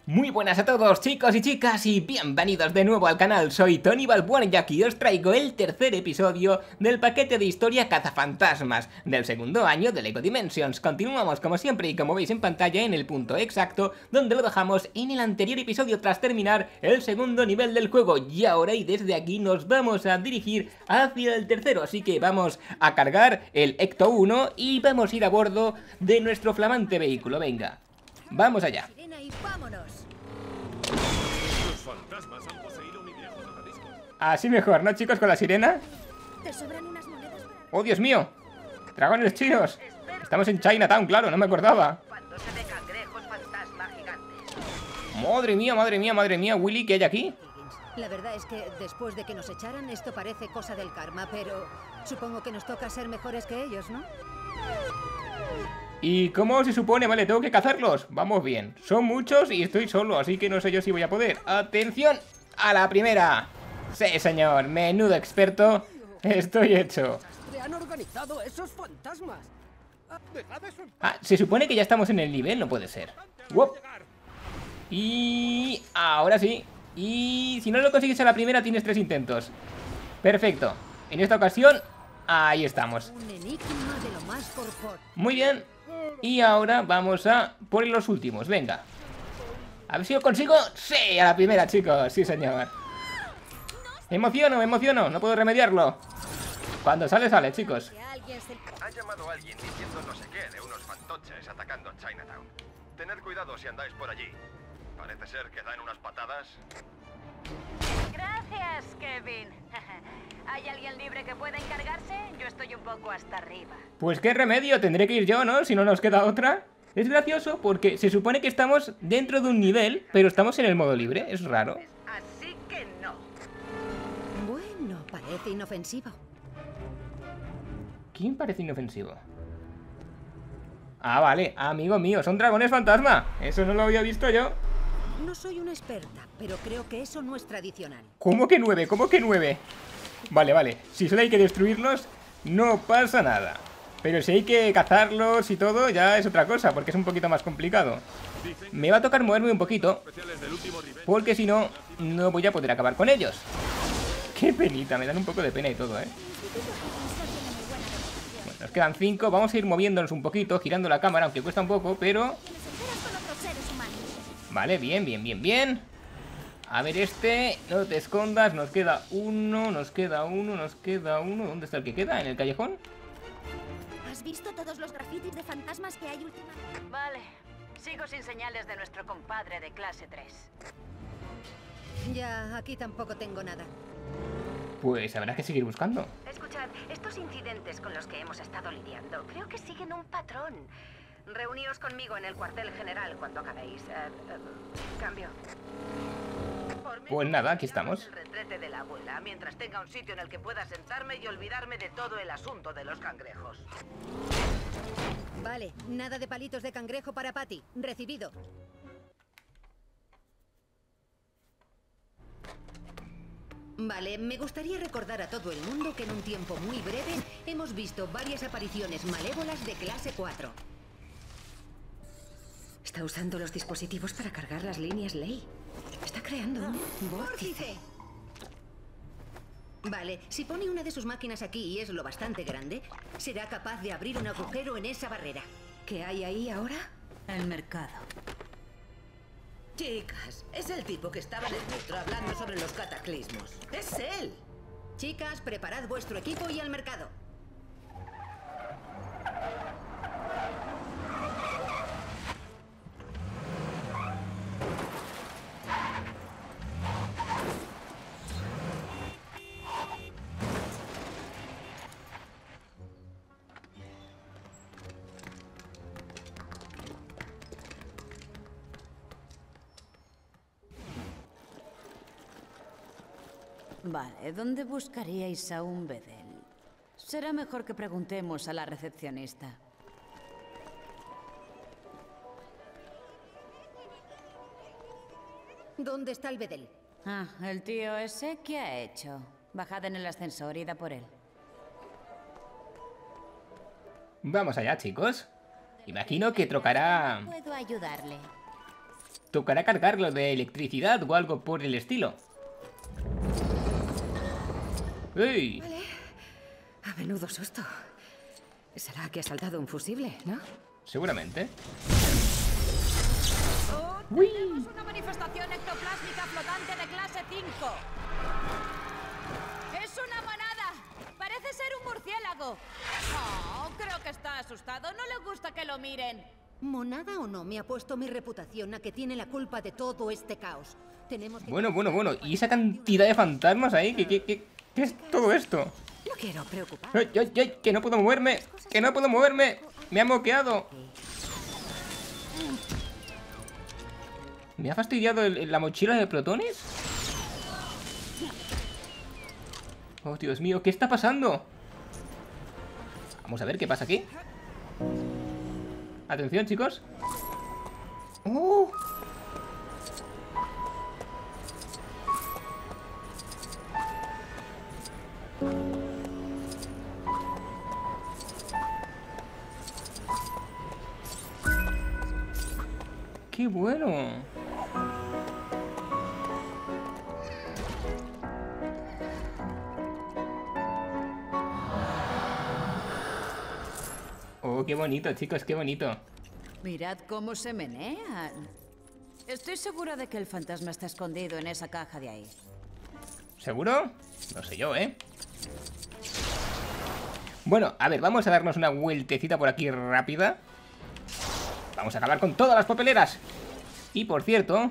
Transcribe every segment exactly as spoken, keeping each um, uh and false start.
Muy buenas a todos, chicos y chicas, y bienvenidos de nuevo al canal. Soy Tony Balbuena y aquí os traigo el tercer episodio del paquete de historia Cazafantasmas del segundo año de LEGO Dimensions. Continuamos como siempre y como veis en pantalla en el punto exacto donde lo dejamos en el anterior episodio tras terminar el segundo nivel del juego. Y ahora y desde aquí nos vamos a dirigir hacia el tercero, así que vamos a cargar el Ecto uno y vamos a ir a bordo de nuestro flamante vehículo. Venga, vamos allá. Los fantasmas han poseído mi viejo tocadiscos. Así mejor, ¿no, chicos? Con la sirena. Te sobran unas monedas para... ¡Oh, Dios mío! ¡Dragones chinos! Estamos en Chinatown, claro, no me acordaba. Cuando se ve cangrejos fantasma gigantes. Madre mía, madre mía, madre mía, Willy, ¿qué hay aquí? La verdad es que después de que nos echaran, esto parece cosa del karma, pero supongo que nos toca ser mejores que ellos, ¿no? ¿Y cómo se supone? Vale, tengo que cazarlos. Vamos bien. Son muchos y estoy solo, así que no sé yo si voy a poder. ¡Atención! ¡A la primera! Sí, señor. Menudo experto. Estoy hecho. ¡Se han organizado esos fantasmas! Dejad eso en Ah, se supone que ya estamos en el nivel, no puede ser. ¡Wop! Y... ahora sí. Y si no lo consigues a la primera, tienes tres intentos. Perfecto. En esta ocasión, ahí estamos. Un enigma de lo más corpóreo. Muy bien. Y ahora vamos a por los últimos, venga. A ver si lo consigo. Sí, a la primera, chicos, sí señor. Me emociono, me emociono, no puedo remediarlo. Cuando sale, sale, chicos. Que alguien se... Ha llamado a alguien diciendo no sé qué de unos fantoches atacando Chinatown. Tened cuidado si andáis por allí. Parece ser que dan unas patadas. Gracias, Kevin. ¿Hay alguien libre que pueda encargarse? Yo estoy un poco hasta arriba. Pues qué remedio, tendré que ir yo, ¿no? Si no nos queda otra. Es gracioso porque se supone que estamos dentro de un nivel, pero estamos en el modo libre, es raro. Así que no. Bueno, parece inofensivo. ¿Quién parece inofensivo? Ah, vale, amigo mío, son dragones fantasma. Eso no lo había visto yo. No soy una experta, pero creo que eso no es tradicional. ¿Cómo que nueve? ¿Cómo que nueve? Vale, vale, si solo hay que destruirlos, no pasa nada. Pero si hay que cazarlos y todo, ya es otra cosa, porque es un poquito más complicado. Me va a tocar moverme un poquito, especiales del último nivel. porque si no, no voy a poder acabar con ellos. Qué penita, me dan un poco de pena y todo, ¿eh? Bueno, nos quedan cinco, vamos a ir moviéndonos un poquito, girando la cámara, aunque cuesta un poco, pero... Vale, bien, bien, bien, bien. A ver este, no te escondas, nos queda uno, nos queda uno, nos queda uno. ¿Dónde está el que queda? ¿En el callejón? ¿Has visto todos los grafitis de fantasmas que hay últimamente? Vale. Sigo sin señales de nuestro compadre de clase tres. Ya, aquí tampoco tengo nada. Pues habrá que seguir buscando. Escuchad, estos incidentes con los que hemos estado lidiando, creo que siguen un patrón. Reuníos conmigo en el cuartel general cuando acabéis. Eh, eh, cambio. Por mí, Pues nada, aquí quedamos estamos. en el retrete de la abuela, mientras tenga un sitio en el que pueda sentarme y olvidarme de todo el asunto de los cangrejos. Vale, nada de palitos de cangrejo para Patty. Recibido. Vale, me gustaría recordar a todo el mundo que en un tiempo muy breve hemos visto varias apariciones malévolas de clase cuatro. Está usando los dispositivos para cargar las líneas Ley. Está creando un vórtice. Vale, si pone una de sus máquinas aquí y es lo bastante grande, será capaz de abrir un agujero en esa barrera. ¿Qué hay ahí ahora? El mercado. Chicas, es el tipo que estaba en el metro hablando sobre los cataclismos. ¡Es él! Chicas, preparad vuestro equipo y al mercado. Vale, ¿dónde buscaríais a un bedel? Será mejor que preguntemos a la recepcionista. ¿Dónde está el bedel? Ah, el tío ese, ¿qué ha hecho? Bajad en el ascensor y da por él. Vamos allá, chicos. Imagino que trocará... Puedo ayudarle. tocará cargarlo de electricidad o algo por el estilo. ¡Ey! Vale. A menudo susto. Será que ha saltado un fusible, ¿no? Seguramente. Oh, ¡Uy! tenemos una manifestación ectoplásmica flotante de clase cinco. ¡Es una manada! Parece ser un murciélago. Oh, creo que está asustado. No le gusta que lo miren. Monada o no, me ha puesto mi reputación a que tiene la culpa de todo este caos. Tenemos que... Bueno, bueno, bueno. ¿Y esa cantidad de fantasmas ahí? ¿Qué, qué, qué, qué es todo esto? No quiero preocupar. ¡Ay, ay, ay! ¡Que no puedo moverme! ¡Que no puedo moverme! ¡Me ha moqueado! ¿Me ha fastidiado el- la mochila de protones? ¡Oh, Dios mío! ¿Qué está pasando? Vamos a ver qué pasa aquí. Atención, chicos. ¡Oh! ¡Qué bueno! Oh, qué bonito, chicos, qué bonito. Mirad cómo se menean. Estoy segura de que el fantasma está escondido en esa caja de ahí. ¿Seguro? No sé yo, ¿eh? Bueno, a ver, vamos a darnos una vueltecita por aquí rápida. Vamos a acabar con todas las papeleras. Y por cierto,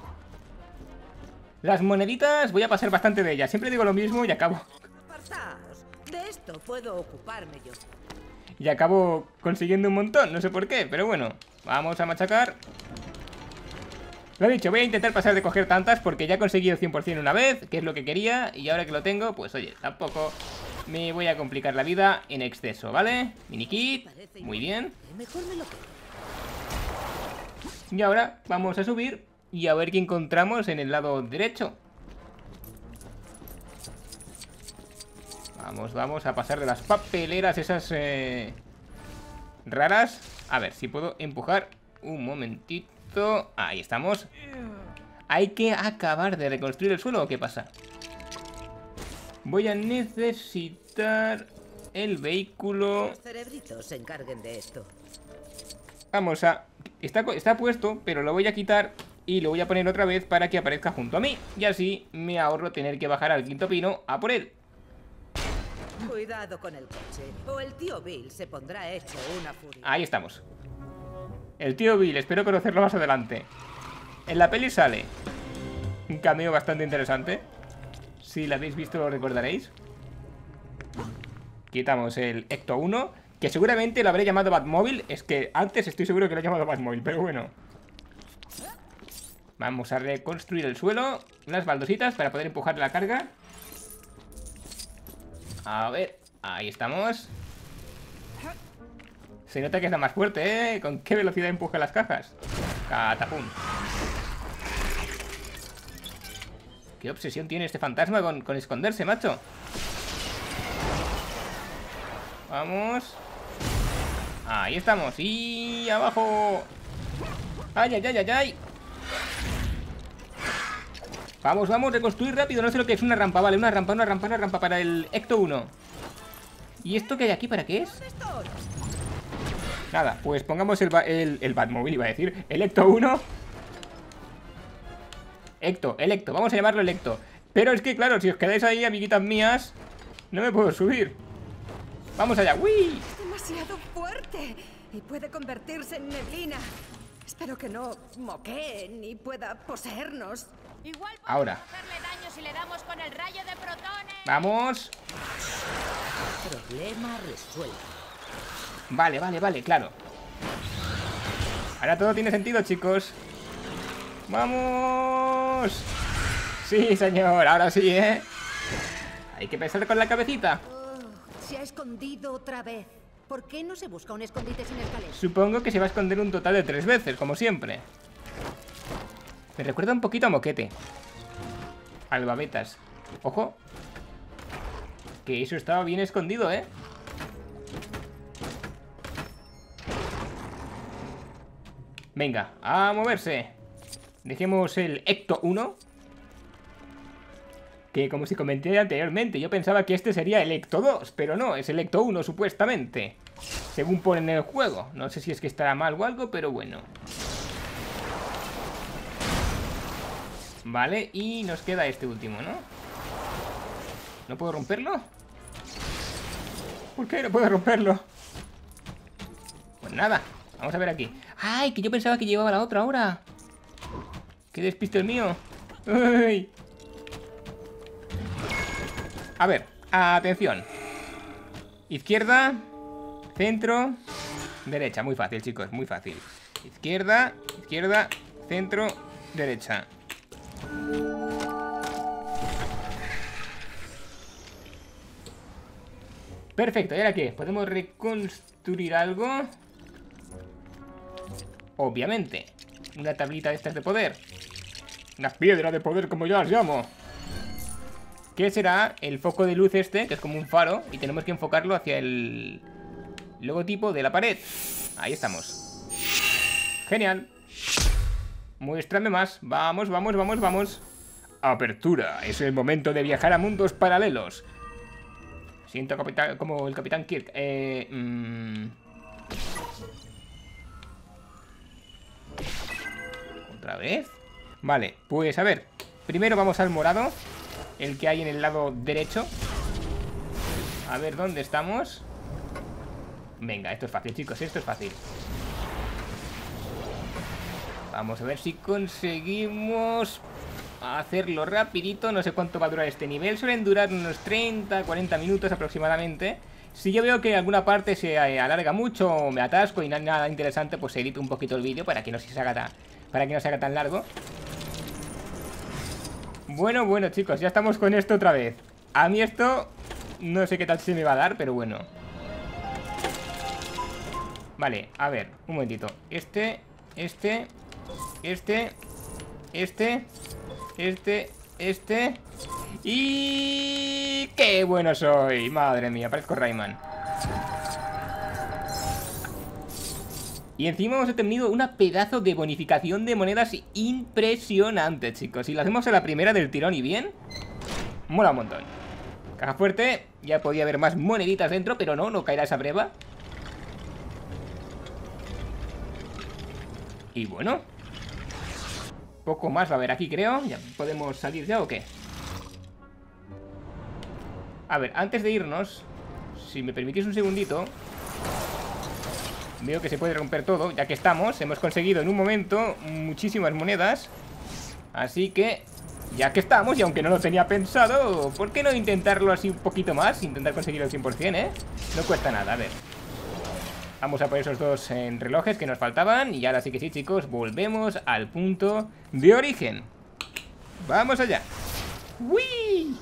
las moneditas, voy a pasar bastante de ellas. Siempre digo lo mismo y acabo Apartaos. De esto puedo ocuparme yo. Y acabo consiguiendo un montón, no sé por qué, pero bueno. Vamos a machacar. Lo dicho, voy a intentar pasar de coger tantas porque ya he conseguido cien por cien una vez, que es lo que quería. Y ahora que lo tengo, pues oye, tampoco me voy a complicar la vida en exceso, ¿vale? Mini kit, muy bien. Mejor me lo quedo. Y ahora vamos a subir y a ver qué encontramos en el lado derecho. Vamos, vamos a pasar de las papeleras esas eh, raras. A ver si puedo empujar un momentito. Ahí estamos. ¿Hay que acabar de reconstruir el suelo o qué pasa? Voy a necesitar el vehículo. Los cerebritos se encarguen de esto. Vamos a... Está, está puesto, pero lo voy a quitar y lo voy a poner otra vez para que aparezca junto a mí. Y así me ahorro tener que bajar al quinto pino a por él. Cuidado con el coche, o el tío Bill se pondrá hecho una furia. Ahí estamos. El tío Bill, espero conocerlo más adelante. En la peli sale un cameo bastante interesante. Si la habéis visto lo recordaréis. Quitamos el Ecto uno, que seguramente lo habré llamado Batmóvil. Es que antes estoy seguro que lo he llamado Batmóvil, pero bueno. Vamos a reconstruir el suelo. Unas baldositas para poder empujar la carga. A ver, ahí estamos. Se nota que es la más fuerte, ¿eh? ¿Con qué velocidad empuja las cajas? Catapum. ¿Qué obsesión tiene este fantasma con, con esconderse, macho? Vamos. Ahí estamos. Y abajo. Ay, ay, ay, ay, ay. Vamos, vamos, reconstruir rápido. No sé lo que es una rampa, vale, una rampa, una rampa, una rampa para el Ecto uno. ¿Y esto que hay aquí para qué es? Nada, pues pongamos el, el, el Batmóvil, iba a decir. El Ecto uno. Ecto, el Ecto, vamos a llamarlo el Ecto. Pero es que claro, si os quedáis ahí, amiguitas mías, no me puedo subir. Vamos allá, ¡uy! Es demasiado fuerte y puede convertirse en neblina. Espero que no moquee ni pueda poseernos. Igual podemos Ahora. hacerle daño si le damos con el rayo de protones. Vamos. Problema resuelto. Vale, vale, vale, claro. Ahora todo tiene sentido, chicos. ¡Vamos! Sí, señor, ahora sí, ¿eh? Hay que pensar con la cabecita. Oh, se ha escondido otra vez. ¿Por qué no se busca un escondite sin escalera? Supongo que se va a esconder un total de tres veces, como siempre. Me recuerda un poquito a Moquete. Al Babetas. Ojo. Que eso estaba bien escondido, ¿eh? Venga, a moverse. Dejemos el Ecto uno. Que como si comenté anteriormente, yo pensaba que este sería el Ecto dos, pero no, es el Ecto uno supuestamente, según ponen en el juego. No sé si es que estará mal o algo, pero bueno. Vale, y nos queda este último, ¿no? ¿No puedo romperlo? ¿Por qué no puedo romperlo? Pues nada, vamos a ver aquí. ¡Ay, que yo pensaba que llevaba la otra ahora! ¡Qué despiste el mío! ¡Ay! A ver, atención. Izquierda, centro, derecha. Muy fácil, chicos, muy fácil. Izquierda, izquierda, centro, derecha. Perfecto, ¿y ahora qué? ¿Podemos reconstruir algo? Obviamente. Una tablita de estas de poder. Una piedra de poder, como yo las llamo. ¿Qué será? El foco de luz este, que es como un faro. Y tenemos que enfocarlo hacia el logotipo de la pared. Ahí estamos. Genial. Muéstrame más. Vamos, vamos, vamos, vamos. Apertura. Es el momento de viajar a mundos paralelos. Siento capitán, como el Capitán Kirk. Eh, mmm... ¿Otra vez? Vale, pues a ver. Primero vamos al morado. El que hay en el lado derecho. A ver, ¿dónde estamos? Venga, esto es fácil, chicos, esto es fácil. Vamos a ver si conseguimos hacerlo rapidito. No sé cuánto va a durar este nivel. Suelen durar unos treinta, cuarenta minutos aproximadamente. Si yo veo que alguna parte se alarga mucho o me atasco y no hay nada interesante, pues edito un poquito el vídeo para que no se haga tan, para que no se haga tan largo. Bueno, bueno, chicos, ya estamos con esto otra vez. A mí esto no sé qué tal se me va a dar, pero bueno. Vale, a ver, un momentito. Este, este, este, este, este, este. Y... ¡qué bueno soy! Madre mía, parezco Rayman. Y encima hemos obtenido una pedazo de bonificación de monedas impresionante, chicos. Si lo hacemos a la primera del tirón y bien, mola un montón. Caja fuerte, ya podía haber más moneditas dentro, pero no, no caerá esa breva. Y bueno, poco más va a haber aquí, creo. ¿Ya podemos salir ya o qué? A ver, antes de irnos, si me permitís un segundito. Veo que se puede romper todo, ya que estamos. Hemos conseguido en un momento muchísimas monedas. Así que, ya que estamos, y aunque no lo tenía pensado, ¿por qué no intentarlo así un poquito más? Intentar conseguirlo al cien por cien, ¿eh? No cuesta nada, a ver. Vamos a poner esos dos en relojes que nos faltaban. Y ahora sí que sí, chicos, volvemos al punto de origen. ¡Vamos allá! ¡Uy!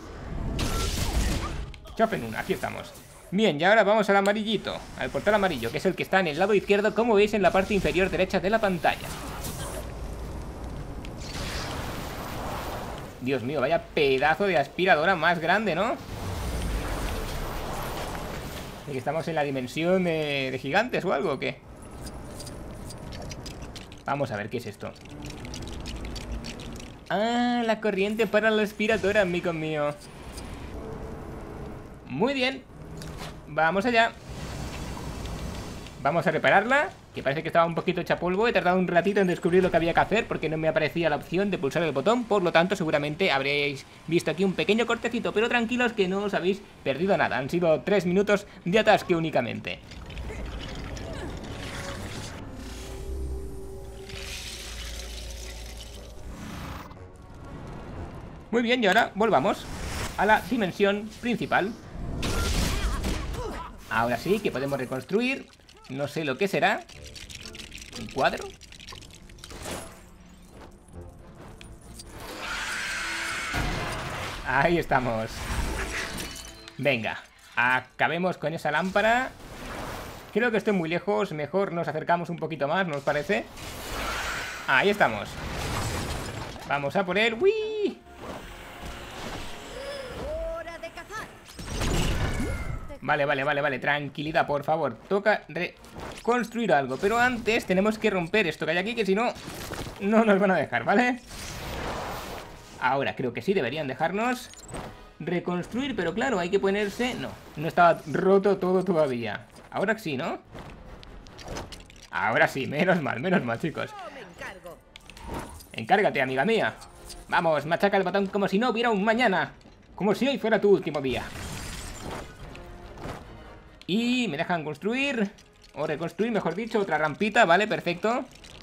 Chofen una, aquí estamos. Bien, y ahora vamos al amarillito, al portal amarillo, que es el que está en el lado izquierdo, como veis en la parte inferior derecha de la pantalla. Dios mío, vaya pedazo de aspiradora más grande, ¿no? ¿Y que estamos en la dimensión de, de gigantes o algo o qué? Vamos a ver qué es esto. Ah, la corriente para la aspiradora, amigo mío. Muy bien. Vamos allá. Vamos a repararla, que parece que estaba un poquito hecha polvo. He tardado un ratito en descubrir lo que había que hacer, porque no me aparecía la opción de pulsar el botón. Por lo tanto, seguramente habréis visto aquí un pequeño cortecito. Pero tranquilos que no os habéis perdido nada. Han sido tres minutos de atasque únicamente. Muy bien, y ahora volvamos a la dimensión principal. Ahora sí que podemos reconstruir. No sé lo que será. ¿Un cuadro? Ahí estamos. Venga, acabemos con esa lámpara. Creo que estoy muy lejos. Mejor nos acercamos un poquito más, ¿no os parece? Ahí estamos. Vamos a poner... ¡Uy! Vale, vale, vale, vale, tranquilidad, por favor. Toca reconstruir algo, pero antes tenemos que romper esto que hay aquí, que si no no nos van a dejar, ¿vale? Ahora creo que sí, deberían dejarnos reconstruir, pero claro, hay que ponerse... No, no estaba roto todo todavía. Ahora sí, ¿no? Ahora sí, menos mal, menos mal, chicos. Me encargo. Encárgate, amiga mía. Vamos, machaca el botón como si no hubiera un mañana. Como si hoy fuera tu último día. Y me dejan construir, o reconstruir, mejor dicho, otra rampita, ¿vale? Perfecto.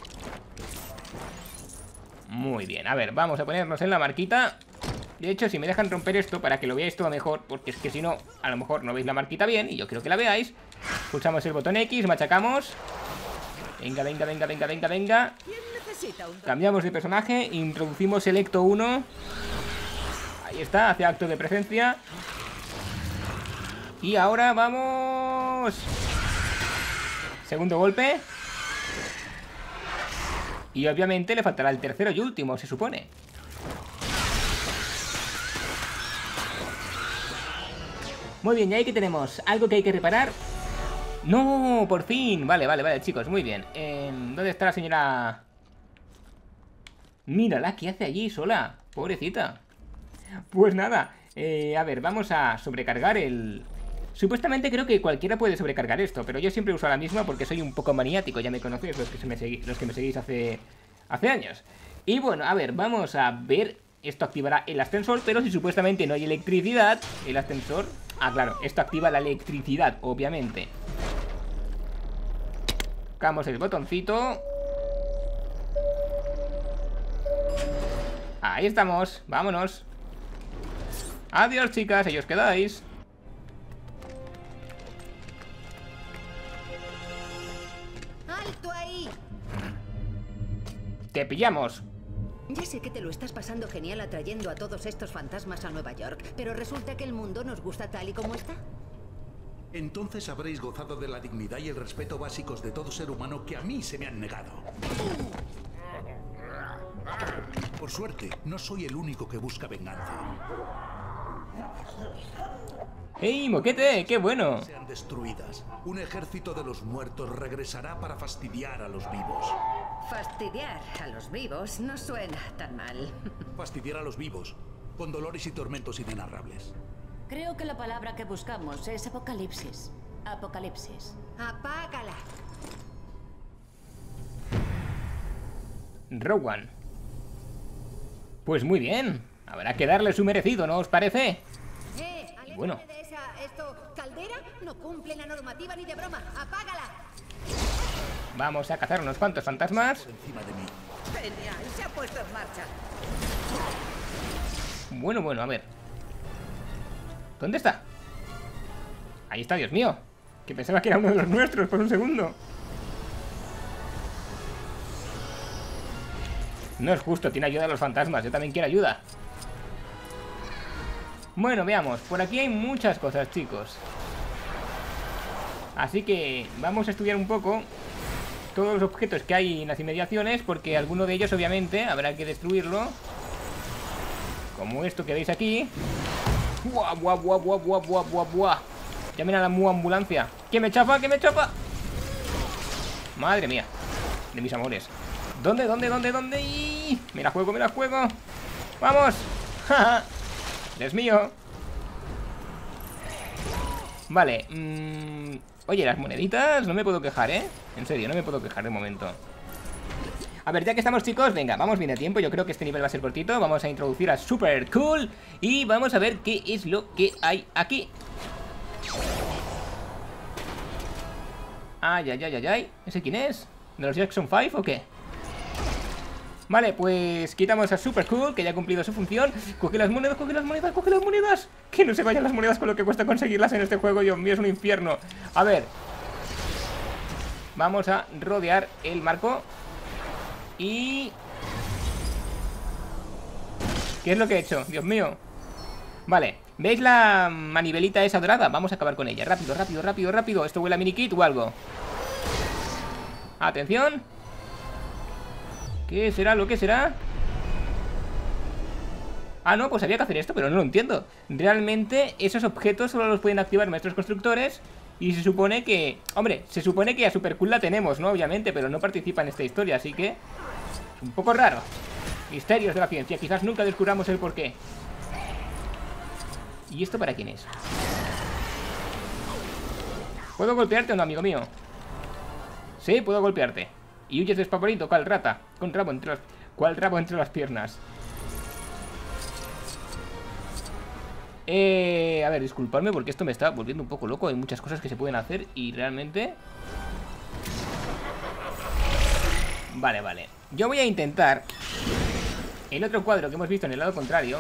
Muy bien, a ver, vamos a ponernos en la marquita. De hecho, si me dejan romper esto para que lo veáis todo mejor, porque es que si no, a lo mejor no veis la marquita bien, y yo quiero que la veáis. Pulsamos el botón X, machacamos. Venga, venga, venga, venga, venga, venga. ¿Quién necesita un... Cambiamos de personaje, introducimos Selecto uno. Ahí está, hace acto de presencia. Y ahora vamos. Segundo golpe. Y obviamente le faltará el tercero y último, se supone. Muy bien, y ahí que tenemos algo que hay que reparar. ¡No! ¡Por fin! Vale, vale, vale, chicos, muy bien. eh, ¿Dónde está la señora? Mírala, ¿qué hace allí sola? Pobrecita. Pues nada, eh, a ver, vamos a sobrecargar el... Supuestamente creo que cualquiera puede sobrecargar esto, pero yo siempre uso la misma porque soy un poco maniático, ya me conocéis los que, se me, segui los que me seguís hace, hace años. Y bueno, a ver, vamos a ver, esto activará el ascensor, pero si supuestamente no hay electricidad, el ascensor... Ah, claro, esto activa la electricidad, obviamente. Tocamos el botoncito. Ahí estamos, vámonos. Adiós, chicas, ahí os quedáis. ¡Alto ahí! Te pillamos. Ya sé que te lo estás pasando genial atrayendo a todos estos fantasmas a Nueva York, pero resulta que el mundo nos gusta tal y como está. Entonces habréis gozado de la dignidad y el respeto básicos de todo ser humano que a mí se me han negado. Por suerte, no soy el único que busca venganza. ¡Ey, moquete! ¡Qué bueno! Sean destruidas. Un ejército de los muertos regresará para fastidiar a los vivos. Fastidiar a los vivos no suena tan mal. Fastidiar a los vivos, con dolores y tormentos inenarrables. Creo que la palabra que buscamos es apocalipsis. Apocalipsis. ¡Apágala! Rowan. Pues muy bien. Habrá que darle su merecido, ¿no os parece? ¡Eh! ¡Aléjate Bueno. de esa... esto... ¿Caldera? No cumple la normativa ni de broma. ¡Apágala! Vamos a cazar unos cuantos fantasmas. Por encima de mí. Genial, se ha puesto en marcha. Bueno, bueno, a ver. ¿Dónde está? Ahí está, Dios mío. Que pensaba que era uno de los nuestros por un segundo. No es justo, tiene ayuda a los fantasmas. Yo también quiero ayuda. Bueno, veamos. Por aquí hay muchas cosas, chicos. Así que vamos a estudiar un poco todos los objetos que hay en las inmediaciones, porque alguno de ellos obviamente habrá que destruirlo. Como esto que veis aquí. ¡Buah, buah, buah, buah, buah, buah, buah, buah! Llamen a la mu ambulancia. ¡Que me chapa, que me chapa! Madre mía, de mis amores. ¿Dónde, dónde, dónde, dónde? ¡Y! Me la juego, me la juego. ¡Vamos! ¡Ja! Es mío. Vale. Mmm... Oye, las moneditas no me puedo quejar, ¿eh? En serio, no me puedo quejar de momento. A ver, ya que estamos, chicos, venga, vamos bien a tiempo. Yo creo que este nivel va a ser cortito. Vamos a introducir a Super Cool y vamos a ver qué es lo que hay aquí. Ay, ay, ay, ay, ay. ¿Ese quién es? ¿De los Jackson cinco o qué? Vale, pues quitamos a Super Cool, que ya ha cumplido su función. Coge las monedas, coge las monedas, coge las monedas. Que no se vayan las monedas con lo que cuesta conseguirlas en este juego. Dios mío, es un infierno. A ver. Vamos a rodear el marco. Y... ¿qué es lo que he hecho? Dios mío. Vale, ¿veis la manivelita esa dorada? Vamos a acabar con ella. Rápido, rápido, rápido, rápido. ¿Esto huele a minikit o algo? Atención. ¿Qué será? ¿Lo que será? Ah, no, pues había que hacer esto, pero no lo entiendo. Realmente esos objetos solo los pueden activar nuestros constructores. Y se supone que... hombre, se supone que a Super Cool la tenemos, ¿no? Obviamente, pero no participa en esta historia, así que... Un poco raro. Misterios de la ciencia, quizás nunca descubramos el porqué. ¿Y esto para quién es? ¿Puedo golpearte o no, amigo mío? Sí, puedo golpearte. Y huyes despavorido, cual rata. Con rabo entre las... ¿Cuál rabo entre las piernas? Eh... A ver, disculpadme porque esto me está volviendo un poco loco. Hay muchas cosas que se pueden hacer y realmente... Vale, vale. Yo voy a intentar... El otro cuadro que hemos visto en el lado contrario.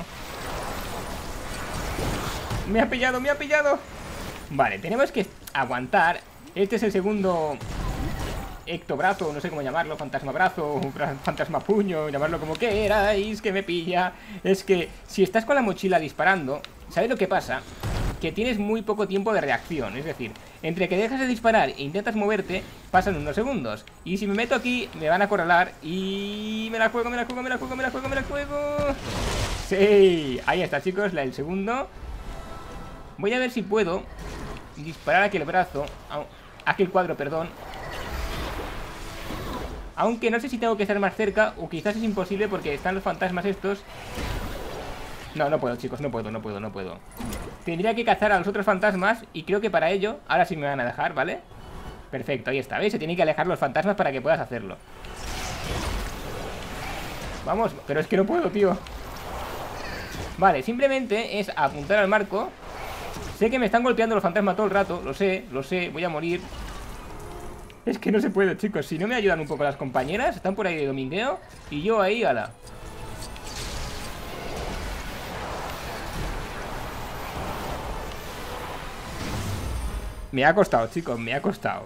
Me ha pillado, me ha pillado. Vale, tenemos que aguantar. Este es el segundo ectobrazo, no sé cómo llamarlo, fantasma brazo, fantasma puño, llamarlo como queráis, que me pilla. Es que si estás con la mochila disparando, ¿sabes lo que pasa? Que tienes muy poco tiempo de reacción. Es decir, entre que dejas de disparar e intentas moverte, pasan unos segundos. Y si me meto aquí, me van a acorralar. Y me la juego, me la juego, me la juego, me la juego, me la juego. Sí, ahí está, chicos, la del segundo. Voy a ver si puedo disparar aquel brazo, aquel cuadro, perdón. Aunque no sé si tengo que estar más cerca, o quizás es imposible porque están los fantasmas estos. No, no puedo, chicos, no puedo, no puedo, no puedo. Tendría que cazar a los otros fantasmas y creo que para ello, ahora sí me van a dejar, ¿vale? Perfecto, ahí está, ¿veis? Se tienen que alejar los fantasmas para que puedas hacerlo. Vamos, pero es que no puedo, tío. Vale, simplemente es apuntar al marco. Sé que me están golpeando los fantasmas todo el rato, lo sé, lo sé, voy a morir. Es que no se puede, chicos, si no me ayudan un poco las compañeras, están por ahí de domingueo, y yo ahí, ala. Me ha costado, chicos, me ha costado.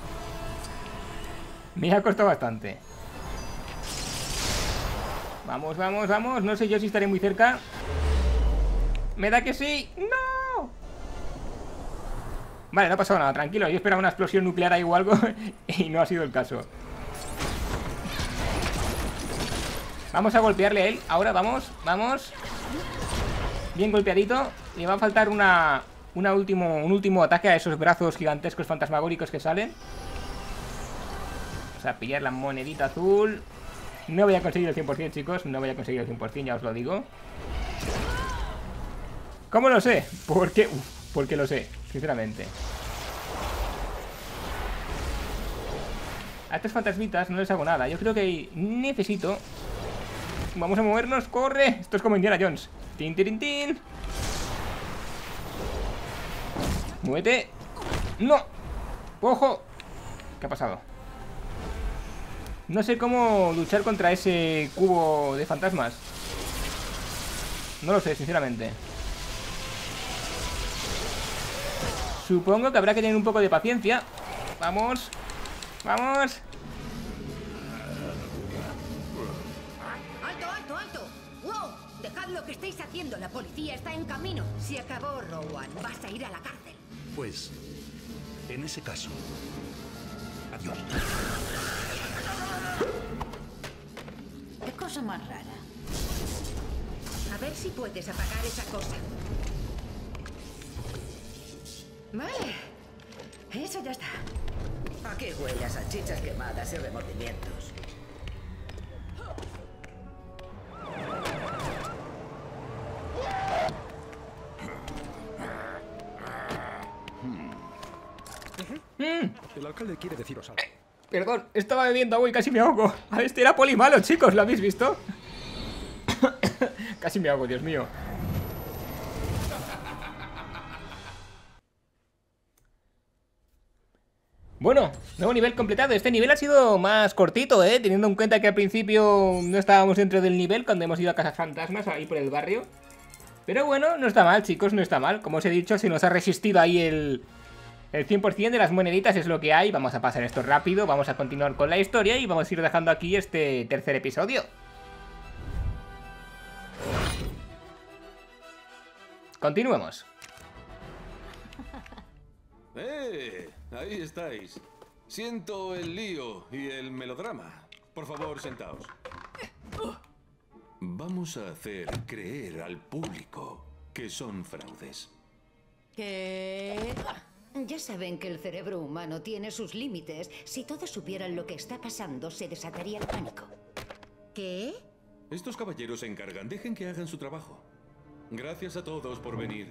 Me ha costado bastante. Vamos, vamos, vamos, no sé yo si estaré muy cerca. Me da que sí, ¡no! Vale, no ha pasado nada, tranquilo. Yo esperaba una explosión nuclear ahí o algo y no ha sido el caso. Vamos a golpearle a él. Ahora, vamos, vamos. Bien golpeadito. Le va a faltar una, una último, un último ataque a esos brazos gigantescos fantasmagóricos que salen. Vamos a pillar la monedita azul. No voy a conseguir el cien por cien, chicos. No voy a conseguir el cien por cien, ya os lo digo. ¿Cómo lo sé? ¿Por qué? Uf, porque lo sé, sinceramente. A estos fantasmitas no les hago nada. Yo creo que necesito... Vamos a movernos, corre. Esto es como Indiana Jones. Tin, tin, tin. Muévete. No. Ojo. ¿Qué ha pasado? No sé cómo luchar contra ese cubo de fantasmas. No lo sé, sinceramente. Supongo que habrá que tener un poco de paciencia. Vamos. Vamos. ¡Alto, alto, alto! ¡Wow! Dejad lo que estáis haciendo. La policía está en camino. Se acabó, Rowan. Vas a ir a la cárcel. Pues, en ese caso, adiós. Qué cosa más rara. A ver si puedes apagar esa cosa. Vale. Eso ya está. Aquí huele a salchichas quemadas y remordimientos. El alcalde quiere deciros algo. Perdón, estaba bebiendo agua y casi me ahogo. A este era poli malo, chicos, ¿lo habéis visto? Casi me ahogo, Dios mío. Bueno, nuevo nivel completado. Este nivel ha sido más cortito, ¿eh? Teniendo en cuenta que al principio no estábamos dentro del nivel cuando hemos ido a Casa Fantasmas, ahí por el barrio. Pero bueno, no está mal, chicos, no está mal. Como os he dicho, se nos ha resistido ahí el... El cien por cien de las moneditas es lo que hay. Vamos a pasar esto rápido, vamos a continuar con la historia y vamos a ir dejando aquí este tercer episodio. Continuemos. ¡Eh! Ahí estáis. Siento el lío y el melodrama. Por favor, sentaos. Vamos a hacer creer al público que son fraudes. ¿Qué? Ya saben que el cerebro humano tiene sus límites. Si todos supieran lo que está pasando, se desataría el pánico. ¿Qué? Estos caballeros se encargan. Dejen que hagan su trabajo. Gracias a todos por venir.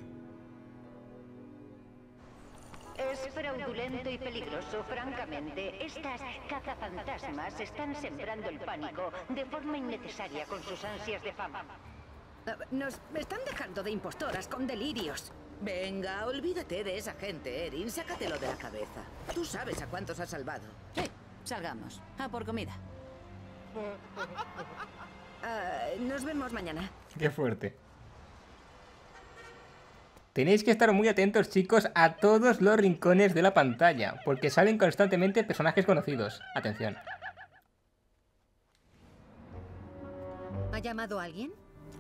Es fraudulento y peligroso, francamente. Estas cazafantasmas están sembrando el pánico de forma innecesaria con sus ansias de fama. Nos están dejando de impostoras con delirios. Venga, olvídate de esa gente, Erin. Sácatelo de la cabeza. Tú sabes a cuántos has salvado. Sí, salgamos. A por comida. Uh, nos vemos mañana. Qué fuerte. Tenéis que estar muy atentos, chicos, a todos los rincones de la pantalla, porque salen constantemente personajes conocidos. Atención. ¿Ha llamado a alguien?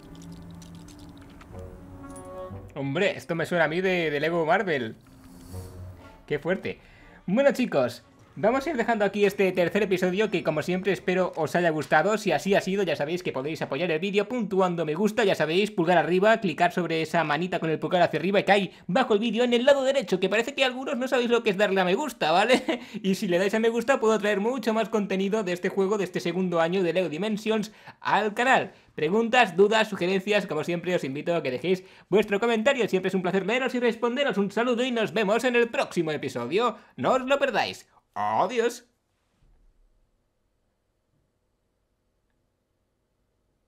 Hombre, esto me suena a mí de, de Lego Marvel. Qué fuerte. Bueno, chicos, vamos a ir dejando aquí este tercer episodio que, como siempre, espero os haya gustado. Si así ha sido, ya sabéis que podéis apoyar el vídeo puntuando me gusta, ya sabéis, pulgar arriba, clicar sobre esa manita con el pulgar hacia arriba que hay bajo el vídeo en el lado derecho, que parece que algunos no sabéis lo que es darle a me gusta, ¿vale? Y si le dais a me gusta puedo traer mucho más contenido de este juego, de este segundo año de Lego Dimensions al canal. Preguntas, dudas, sugerencias, como siempre os invito a que dejéis vuestro comentario. Siempre es un placer leeros y responderos. Un saludo y nos vemos en el próximo episodio. No os lo perdáis. Adiós.